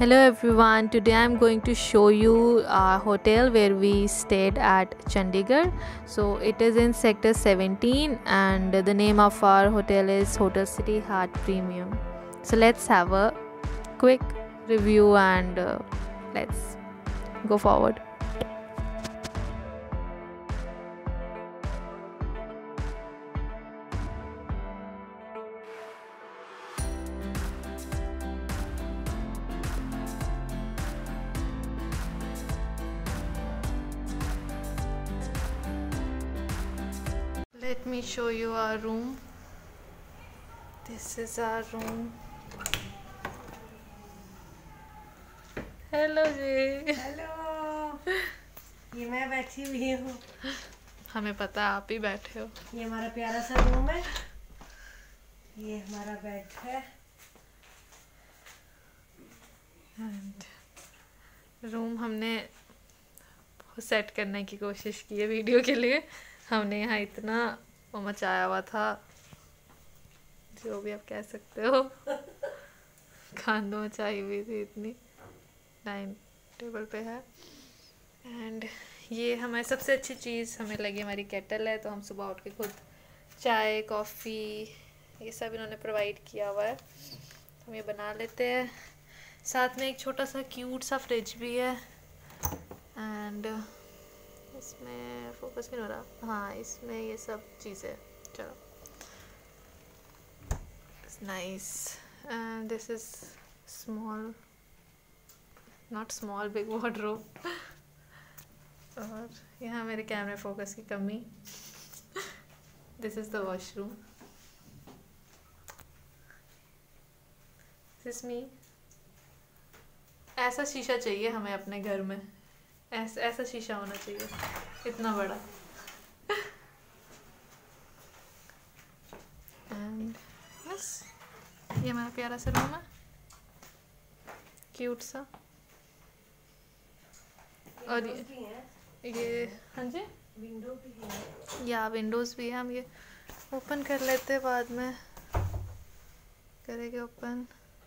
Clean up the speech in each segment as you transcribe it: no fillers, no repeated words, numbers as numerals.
Hello everyone, today I'm going to show you a hotel where we stayed at Chandigarh. So it is in sector 17 and the name of our hotel is Hotel City Heart Premium. So let's have a quick review and let's go forward. Let me show you our room. This is our room. Hello जी। Hello. ये मैं बैठी हुई हूँ। हमें पता है आप ही बैठे हो। ये हमारा प्यारा सा रूम है। ये हमारा बेड है। रूम हमने सेट करने की कोशिश की है वीडियो के लिए। हमने यहाँ इतना मचाया हुआ था, जो भी आप कह सकते हो। खाना मचाई हुई थी इतनी। डाइनिंग टेबल पे है एंड ये हमारी सबसे अच्छी चीज़ हमें लगी, हमारी केटल है। तो हम सुबह उठ के खुद चाय कॉफ़ी ये सब इन्होंने प्रोवाइड किया हुआ है, हम ये बना लेते हैं। साथ में एक छोटा सा क्यूट सा फ्रिज भी है एंड इसमें फोकस नहीं हो रहा। हाँ, इसमें ये सब चीज़ें। चलो, nice. And this is small, not small, big wardrobe. और यहाँ मेरे कैमरे फोकस की कमी। This is the washroom, this is me. ऐसा शीशा चाहिए हमें अपने घर में, ऐसा शीशा होना चाहिए, इतना बड़ा। एंड बस ये हमारा प्यारा सा रूम है, क्यूट सा। और ये हाँ जी, विंडो भी है। या विंडोज़ भी है। हम ये ओपन कर लेते हैं, बाद में करेंगे ओपन।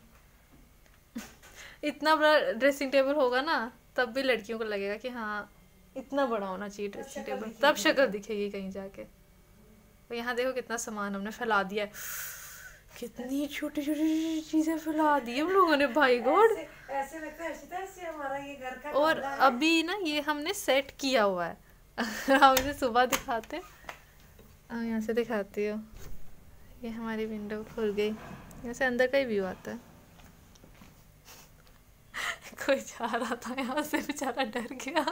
इतना बड़ा ड्रेसिंग टेबल होगा ना, तब भी लड़कियों को लगेगा कि हाँ इतना बड़ा होना चाहिए ड्रेसिंग टेबल, तब शक्ल दिखेगी कहीं जाके। तो यहाँ देखो कितना सामान हमने फैला दिया है, कितनी छोटी छोटी चीज़ें फैला दी हम लोगों ने, भाई गॉड। ऐसे लगता है ऐसे हमारा ये घर का और अभी ना ये हमने सेट किया हुआ है। हम इसे सुबह दिखाते, यहाँ से दिखाती हो। ये हमारी विंडो खुल गई, यहाँ से अंदर का ही व्यू आता है। कोई जा रहा था यहाँ से, बेचारा डर गया।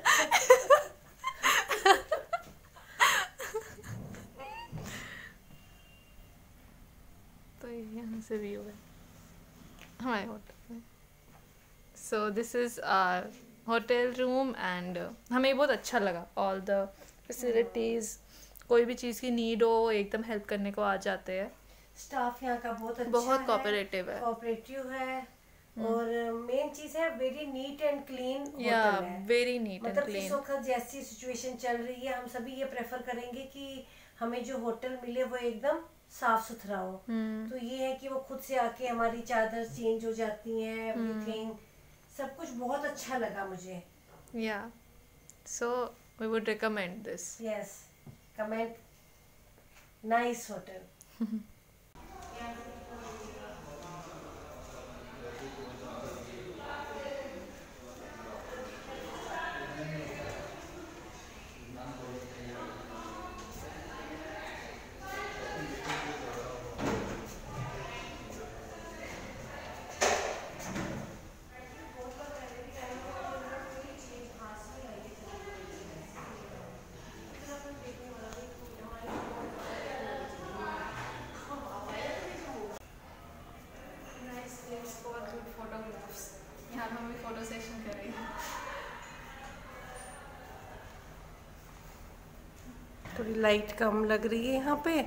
तो यहाँ से व्यू है हमारे होटल में। So this is our hotel room and हमें बहुत अच्छा लगा। ऑल द फैसिलिटीज़, कोई भी चीज़ की नीड हो एकदम हेल्प करने को आ जाते हैं। स्टाफ यहाँ का बहुत अच्छा बहुत कोऑपरेटिव है, कोऑपरेटिव है। और मेन चीज है वेरी नीट एंड क्लीन या होटल है। वेरी नीट एंड मतलब इस क्लीन। वक्त जैसी सिचुएशन चल रही है, हम सभी ये प्रेफर करेंगे कि हमें जो होटल मिले वो एकदम साफ सुथरा हो। तो ये है कि वो खुद से आके हमारी चादर चेंज हो जाती हैं, एवरीथिंग, सब कुछ बहुत अच्छा लगा मुझे। या so we would recommend this. Yes, comment, nice hotel. यहाँ हम भी फोटो सेशन करेंगे। थोड़ी लाइट कम लग रही है यहाँ पे।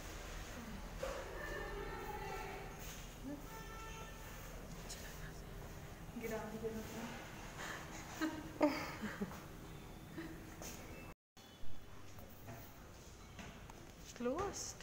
Closed.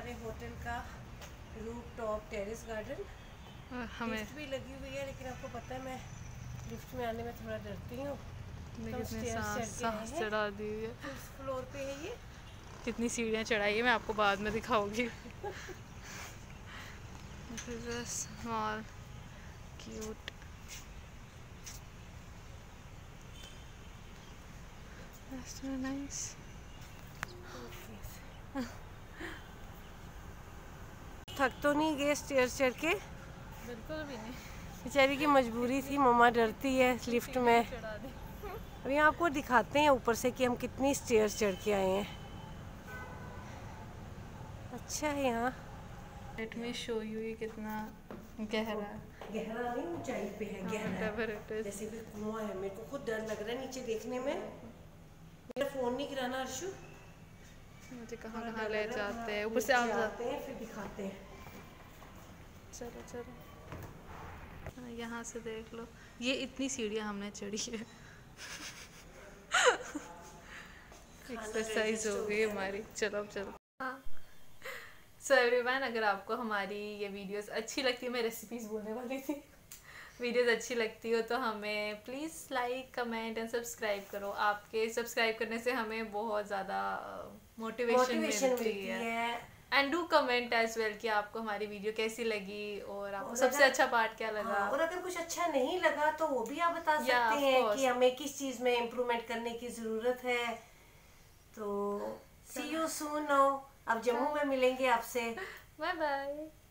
हमारे होटल का रूफ टॉप टेरेस गार्डन। हमें लिफ्ट भी लगी हुई है, लेकिन आपको पता है मैं लिफ्ट में आने में थोड़ा डरती हूँ। तो कितनी स्टेयर्स सांस चढ़ के आए हैं। चढ़ा दी है, फिफ्थ फ्लोर पे है ये। कितनी सीढ़ियाँ चढ़ाई है, मैं आपको बाद में दिखाऊंगी। Small cute, nice. थक तो नहीं गए स्टेयर्स चढ़ के? बिल्कुल भी नहीं, बेचारी की मजबूरी थी, मम्मा डरती है लिफ्ट में। चढ़ा दी। अभी आपको दिखाते हैं ऊपर से कि हम कितनी स्टेयर्स चढ़ के आए हैं। अच्छा है यहाँ। लेट मी शो यू, ये कितना गहरा है। गहरा नहीं, ऊंचाई पे है, गहरा Whatever है, it is. जैसे कि कुआं है। मेरे को खुद डर लग रहा है नीचे देखने में। मेरा फोन नहीं गिराना अर्शु। मुझे कहाँ थोड़ा कहाँ डर ले लग रहा है, जाते हैं, थोड़ा ऊपर से आप नीचे आते हैं फिर दिखाते हैं। चलो चलो, हाँ, यहाँ से देख लो, ये इतनी सीढ़ियाँ हमने चढ़ी है। एक्सरसाइज हो गई हमारी। चलो अब चलो। हाँ, सो एवरीवन, अगर आपको हमारी ये वीडियोस अच्छी लगती है, मैं रेसिपीज़ बोलने वाली थी, वीडियोस अच्छी लगती हो तो हमें please like comment and subscribe करो। आपके सब्सक्राइब करने से हमें बहुत ज़्यादा मोटिवेशन मिलती है। And do comment as well कि आपको हमारी वीडियो कैसी लगी और आपको और सबसे अच्छा पार्ट क्या लगा। हाँ, और अगर कुछ अच्छा नहीं लगा तो वो भी आप बता Yeah, सकते of हैं course. कि हमें किस चीज़ में इम्प्रूवमेंट करने की ज़रूरत है। तो सी यू सून। नाउ अब जम्मू में मिलेंगे आपसे। Bye bye.